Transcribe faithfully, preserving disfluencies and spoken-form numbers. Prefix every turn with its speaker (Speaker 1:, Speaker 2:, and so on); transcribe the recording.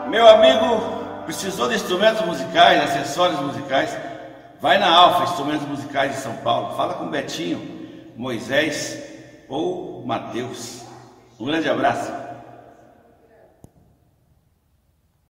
Speaker 1: Meu amigo, precisou de instrumentos musicais, acessórios musicais? Vai na Alfa Instrumentos Musicais de São Paulo. Fala com Betinho, Moisés ou Matheus. Um grande abraço.